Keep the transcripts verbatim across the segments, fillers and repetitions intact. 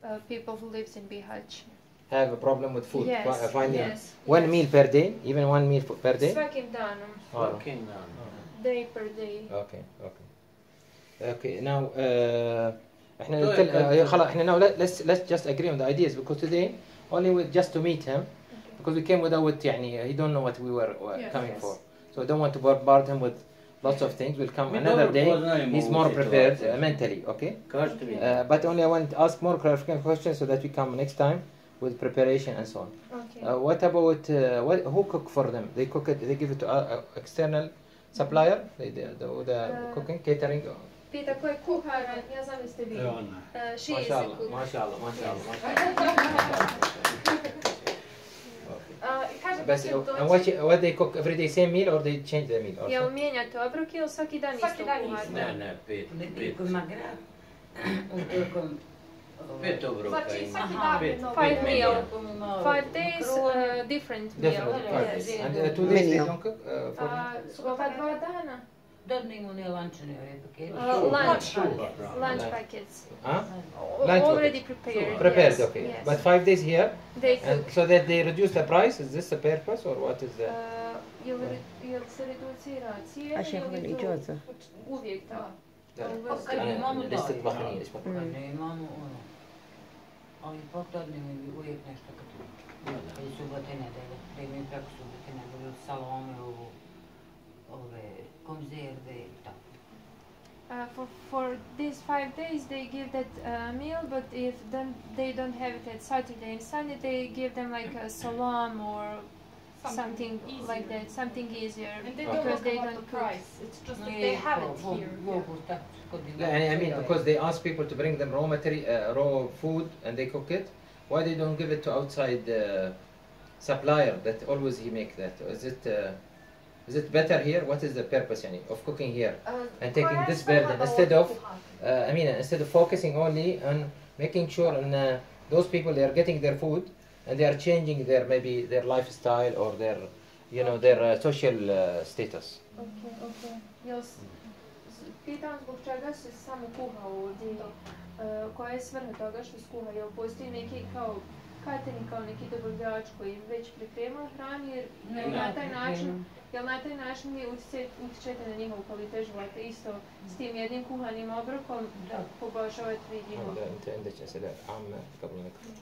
uh, people who lives in Bihać have a problem with food. Yes, uh, finding yes, one yes. meal per day, even one meal per day. Svakim danom. Svakim danom. Day per day. Okay, okay, okay. Now, uh, احنا نتكلم خلاص احنا now let, let's let's just agree on the ideas because today only with just to meet him okay. because we came without يعني he don't know what we were uh, yes, coming yes. for, so I don't want to bombard him with lots of things. We'll come we another day. He's more prepared uh, mentally, okay? Uh, but only I want to ask more clarification questions so that we come next time with preparation and so on. Okay. Uh, what about uh, what, who cook for them? They cook it. They give it to uh, external supplier. They the, the, the uh, cooking catering. Pita ko je kuhara, ja znam da ste vi. Uh, she is a cook. Mašallah, mašallah, mašallah. And what, what they cook every day, same meal or they change the meal? Jel mijenjate obroke ili svaki dan isto kuhate? Ne, ne, pet. Pet magra. Pet obroka ima. Five meal. Five days, uh, different meal. Different, five days. And uh, two days they don't cook? Uh, for uh, ova dva dana. Dodnimo ne lunčne pakete. Uh, lunch, lunch packets. Huh? Lunch Already packets. prepared. Prepared, yes. okay. Yes. But five days here, they and so that they reduce the price. Is this the purpose or what is the? Jel se reducira cijena ili to uvijek tako? لسه طبخني ليش ما imamo ono, ali potrebno je uvijek nešto kad je subote nedelje, da imaju preko subote nedelje, salome, ovo, ove konzerve i tako. Uh, for, for these five days they give that uh, meal, but if then they don't have it at Saturday and Sunday, they give them like a salam or something, something like that, something easier. And they because don't they about don't the price. It's just that No, they yeah, have it for- here. for- for- Yeah, I mean because they ask people to bring them raw material, uh, raw food, and they cook it. Why they don't give it to outside uh, supplier that always he make that? Is it uh, is it better here? What is the purpose yani, of cooking here Uh, and taking this burden instead of uh, I mean instead of focusing only on making sure on uh, those people they are getting their food and they are changing their maybe their lifestyle or their you know their uh, social uh, status. Okay, okay. Jel s- pitam zbog čega se samo kuha ovdje, uh, koja je svrha toga što se kuha, jel postoji neki kao catering, kao neki dobavljač koji već priprema hranu, jer jel na taj način, jel na taj način vi utječete, utječete na njihovu kvalitetu života isto s tim jednim kuhanim obrokom poboljšavate vi njihov. انت عندك اسئله عامه قبل نكمل.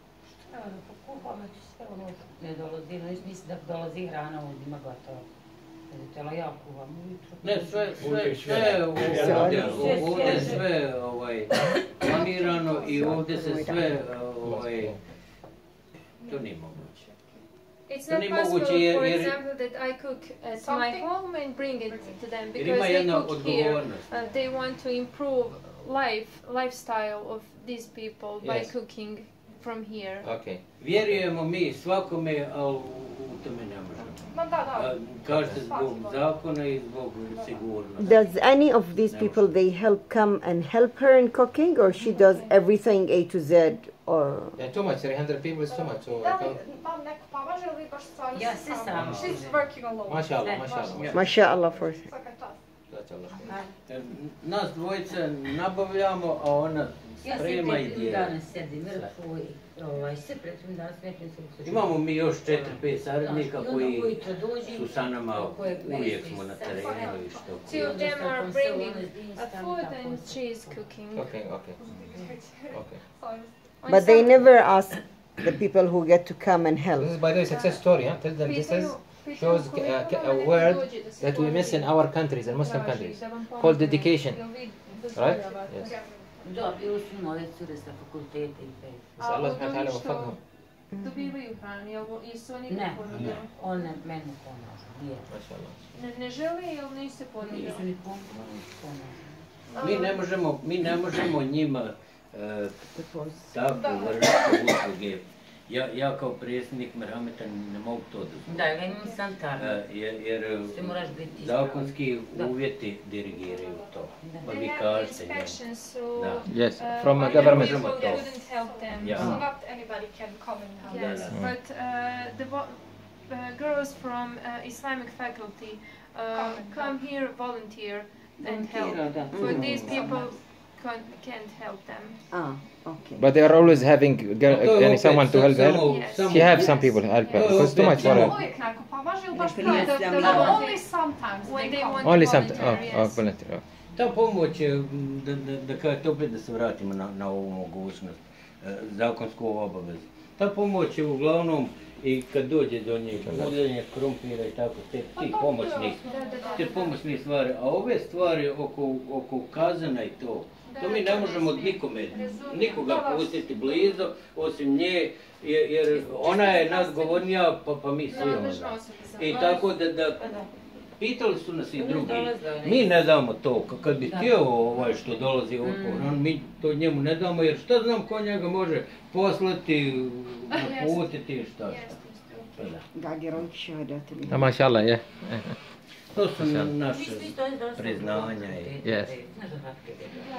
Kuhamo ti sve ono ne dolazi, no mislim da dolazi hrana ovdje ima gotovo. Tela ja kuham ujutro. Ne, sve, sve, sve, ovdje, ovdje sve ovaj, planirano i ovdje se sve, ovaj, to nije moguće. It's To not nije possible, moguće jer- for jer- example, that I cook at my Something? home and bring it to them Jer because ima they jedna cook here. odgovornost. Uh, they want to improve life, lifestyle of these people by Yes. cooking from here. Okay. Vjerujemo mi svakome, a u, u tome ne možemo. Ma da, da. A, Kažete zbog zakona i zbog sigurnosti. Does any of these people they help come and help her in cooking, or she does everything A to Z, or Yeah, too much. three hundred people is too much. So I Da li can't. vam neko pomaže ili vi baš stvarno Ja se se sama? sama. She's working alone. Mashallah, Ne. mashallah. mashallah for Svaka čast. mashallah. E, Nas dvojice nabavljamo, a ona Ja se sprema i pred dijeli. danas sedim, vrhu i ovaj, se pred danas smetim se u Imamo mi još četiri, pet saradnika koji ujutro dođu, su sa nama, koje uvijek meni smo na sa- terenu i što. Two of them are bringing a food and she is cooking. Okay, okay, okay. Sorry. On but they some- never ask the people who get to come and help. This is by the way success story. Huh? Tell them this is Pitaju- pitaju shows a, koliko a, vam a neko word dođe da se that we miss in pomogне, our countries, in Muslim traži countries, da vam pomogne. called dedication, Jel vi right? dozvoljavate? Yes. Da, bili su moje cure sa fakulteta i pet. So Allah A subhanahu wa od ta'ala onih wafaqhum. što dobivaju hranu, jel jesu oni Ne, ponudili? one meni pomažu, nije. Mashallah. Ne, ne žele ili niste ponudili? Nisu ni pomažu, nisu pomažu. Mi ne možemo, mi ne možemo njima e, tako vršiti usluge. Ja, ja kao predsjednik Merhameta ne mogu to dozvoliti. Da, ja imam santar. E, jer jer Sve moraš biti zakonski Da. uvjeti dirigiraju to. Da. Pa They vi have kažete njemu. inspections, so Da. Yes, uh, from a other government. people Možemo to. couldn't help them. Yeah. So Mm. not anybody can come and help. Yes, Da, da. but uh, the vo- uh, girls from uh, Islamic faculty uh, Come and come here volunteer and help. Volunteer, da. For these people, can't, can't help them. Ah, okay. But they are always having girl, To je uh, opet someone to help her. samo- Yes. samo- She have some people to help her To je because it's too opet much for samo- her. Uvijek neko pomaže ili baš Dakle, prije? nije samo- No, only sometimes When they they come. want Only to some. volunteer, Oh, oh, yes. volunteer. Oh. Ta pomoć je, m, da, da, da kažete opet da se vratimo na, na ovu mogućnost, e, zakonsku obavezu. Ta pomoć je uglavnom i kad dođe do njih, guljenje krompira i tako, te, ti pomoćni, te pomoćni stvari, a ove stvari oko, oko kazana i to, to mi ne možemo od nikome, nikoga pustiti blizu, osim nje, jer, jer ona je nadgovornija, pa, pa mi svi onda. I tako da, da pitali su nas i drugi, mi ne damo to, K- kad bi htio ovaj što dolazi odgovor, mi to njemu ne damo, jer šta znam ko njega može poslati, naputiti i šta šta. Pa da. Gageron şehadetini. Ah, mashallah, yeah. To su naše priznanja i... Yes.